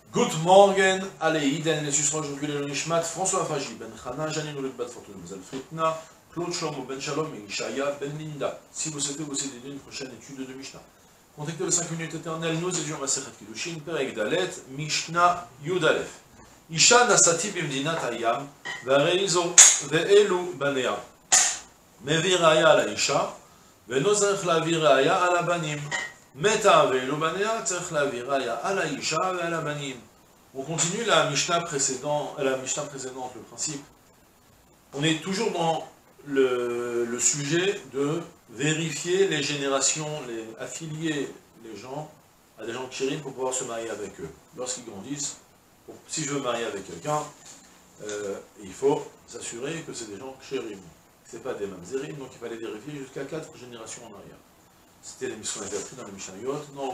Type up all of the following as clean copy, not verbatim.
Good morning, allez, Iden, les susroches, aujourd'hui le Nishmat, François Faji, Ben Chana, Janine Ouled-Bat Fortune, Mazel Fritna, Claude Shlomo, Ben Shalom et Ishaya, Ben Linda. Si vous souhaitez vous aider d'une prochaine étude de Mishnah. Contactez le 5 minutes éternelles, nous étudions Masechet Kiddushin, Perek Dalet, Mishnah Yudalef. Isha Nasati Bimdinat Hayam, Vareizo, Ve'elu Banea. Mevi Raya ala Isha, Ve'nozerch lavi Raya ala Banim. Meta ve'elu banea, tzerch lavi Raya ala Isha ve'ala Banim. On continue la Mishnah précédente, le principe. On est toujours dans le sujet de vérifier les générations, affilier les gens à des gens kshérim pour pouvoir se marier avec eux. Lorsqu'ils grandissent, si je veux marier avec quelqu'un, il faut s'assurer que c'est des gens kshérim. Ce n'est pas des mamzerim, donc il fallait vérifier jusqu'à 4 générations en arrière. C'était l'émission qui a été apprise dans le Mishnayot, non.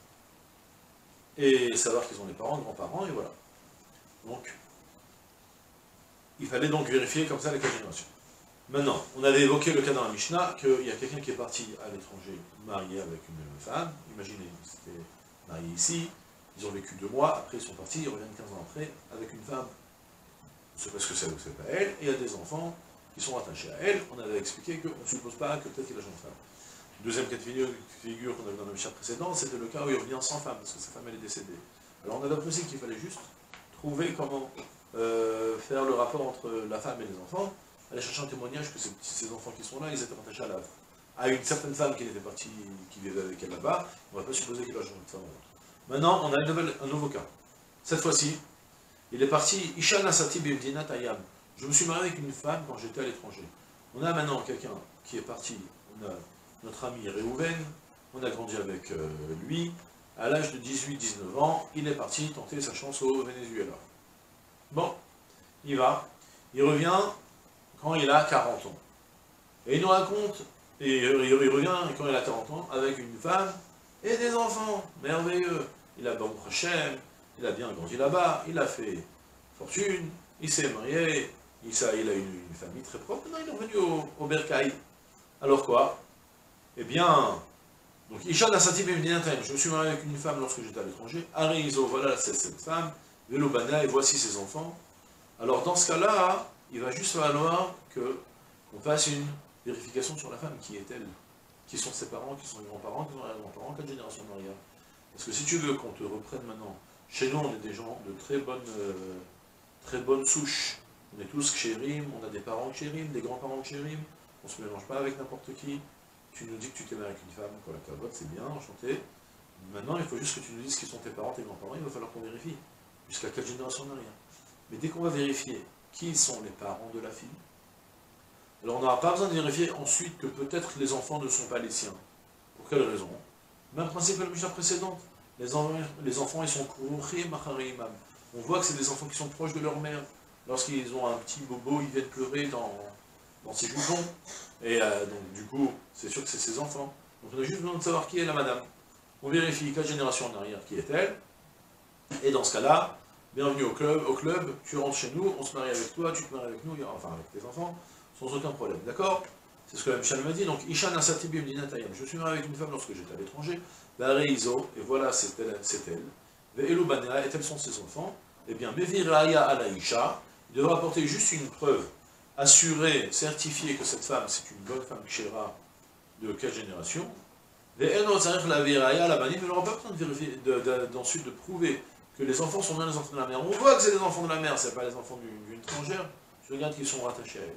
Et savoir qu'ils ont des parents, grands-parents, et voilà. Donc, il fallait donc vérifier comme ça les 4 générations. Maintenant, on avait évoqué le cas dans la Mishnah, qu'il y a quelqu'un qui est parti à l'étranger, marié avec une femme, imaginez, ils s'étaient mariés ici, ils ont vécu 2 mois, après ils sont partis, ils reviennent 15 ans après, avec une femme, on ne sait pas ce que c'est ou c'est pas elle, et il y a des enfants qui sont attachés à elle, on avait expliqué qu'on ne suppose pas que peut-être qu'il a une femme. Deuxième cas de figure qu'on avait dans la Mishnah précédente, c'était le cas où il revient sans femme, parce que sa femme elle est décédée. Alors on avait apprécié qu'il fallait juste trouver comment faire le rapport entre la femme et les enfants, aller chercher un témoignage que ces enfants qui sont là, ils étaient attachés à une certaine femme qui était partie, qui vivait avec elle là-bas, on ne va pas supposer qu'il a changé de femme. Maintenant, on a un nouveau cas. Cette fois-ci, il est parti, Isha Nasati Bimdinat Hayam. Je me suis marié avec une femme quand j'étais à l'étranger. On a maintenant quelqu'un qui est parti, on a notre ami Réhouven, on a grandi avec lui, à l'âge de 18-19 ans, il est parti tenter sa chance au Venezuela. Bon, il va, il revient quand il a 40 ans. Et il nous raconte, et il revient quand il a 40 ans, avec une femme et des enfants, merveilleux. Il a Baruch Hashem, il a bien grandi là-bas, il a fait fortune, il s'est marié, il a une famille très propre, maintenant il est revenu au Bercail. Alors quoi? Eh bien, donc Isha Nasati Bimdinatayim, je me suis marié avec une femme lorsque j'étais à l'étranger, Arizo, voilà c'est cette femme, Velobana, et voici ses enfants. Alors dans ce cas-là, il va juste falloir qu'on fasse une vérification sur la femme, qui est-elle? Qui sont ses parents, qui sont les grands-parents, qui sont les grands-parents, 4 générations en arrière. Parce que si tu veux qu'on te reprenne maintenant, chez nous on est des gens de très bonne souche. On est tous kshérim, on a des parents kshérim, des grands-parents kshérim, on ne se mélange pas avec n'importe qui. Tu nous dis que tu t'es marié avec une femme, quoi, la cabotte, c'est bien, enchanté. Maintenant, il faut juste que tu nous dises qui sont tes parents, tes grands-parents, il va falloir qu'on vérifie. Jusqu'à 4 générations en arrière. Mais dès qu'on va vérifier qui sont les parents de la fille, alors on n'aura pas besoin de vérifier ensuite que peut-être les enfants ne sont pas les siens. Pour quelle raison? Même principe que la Mishnah précédente. Les enfants, ils sont kourouchim machari imam. On voit que c'est des enfants qui sont proches de leur mère. Lorsqu'ils ont un petit bobo, ils viennent pleurer dans ses jupons. Et donc du coup, c'est sûr que c'est ses enfants. Donc on a juste besoin de savoir qui est la madame. On vérifie 4 générations en arrière qui est-elle. Et dans ce cas-là, bienvenue au club, tu rentres chez nous, on se marie avec toi, tu te maries avec nous, enfin avec tes enfants, sans aucun problème, d'accord? C'est ce que la Mishnah m'a dit, donc Isha Nasati Bimdinatayim, je me suis marié avec une femme lorsque j'étais à l'étranger, Vareizo, et voilà c'est elle, Ve'elu Banea, et tels sont ses enfants, eh bien, Mevi Raya ala Isha, il devra apporter juste une preuve, assurer, certifier que cette femme, c'est une bonne femme kshera de 4 générations, Ve'eno tzarech lavi Raya ala Banim, il n'aura pas besoin de vérifier, d'ensuite de prouver que les enfants sont bien les enfants de la mère. On voit que c'est les enfants de la mère, c'est pas les enfants d'une étrangère, je regarde qu'ils sont rattachés à elle.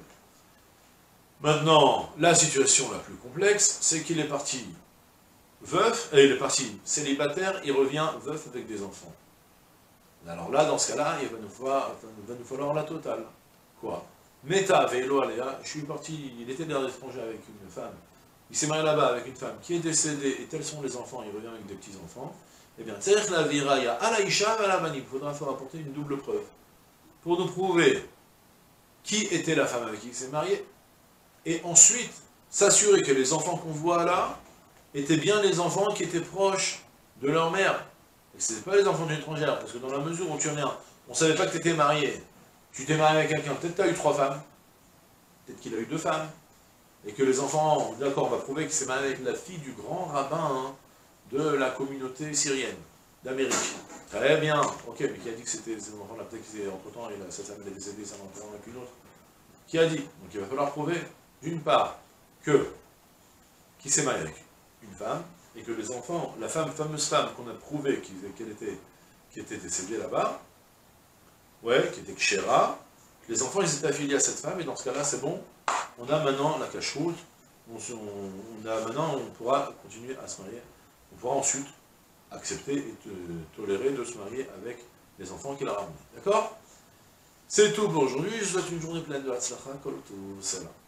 Maintenant, la situation la plus complexe, c'est qu'il est parti veuf, et il est parti célibataire, il revient veuf avec des enfants. Alors là, dans ce cas-là, il va nous falloir la totale. Quoi? Meta, Vélo, Aléa, je suis parti, il était dans l'étranger avec une femme, il s'est marié là-bas avec une femme qui est décédée, et tels sont les enfants, il revient avec des petits-enfants. Eh bien, Tzerech la viraya ala Isha ala Banim, il faudra faire apporter une double preuve. Pour nous prouver qui était la femme avec qui il s'est marié, et ensuite s'assurer que les enfants qu'on voit là étaient bien les enfants qui étaient proches de leur mère. Et ce n'étaient pas les enfants d'une étrangère, parce que dans la mesure où tu en es un, on ne savait pas que tu étais marié, tu t'es marié avec quelqu'un, peut-être tu as eu 3 femmes, peut-être qu'il a eu 2 femmes, et que les enfants, d'accord, on va prouver qu'il s'est marié avec la fille du grand rabbin, hein, de la communauté syrienne. d'Amérique. Très bien, ok, mais qui a dit que c'était ses enfants là? Peut-être qu'entre-temps, cette femme est décédée, ça n'en prend qu'une autre. Qui a dit? Donc il va falloir prouver, d'une part, que qui s'est marié avec une femme, et que les enfants, la fameuse femme qu'on a prouvé qui était décédée là-bas, ouais, qui était Kshera, les enfants ils étaient affiliés à cette femme, et dans ce cas-là c'est bon, on a maintenant la cacheroute, maintenant on pourra continuer à se marier, on pourra ensuite accepter et tolérer de se marier avec les enfants qu'il a ramenés. D'accord? C'est tout pour aujourd'hui, je vous souhaite une journée pleine de Hatzlacha, Kol Tov, Salam.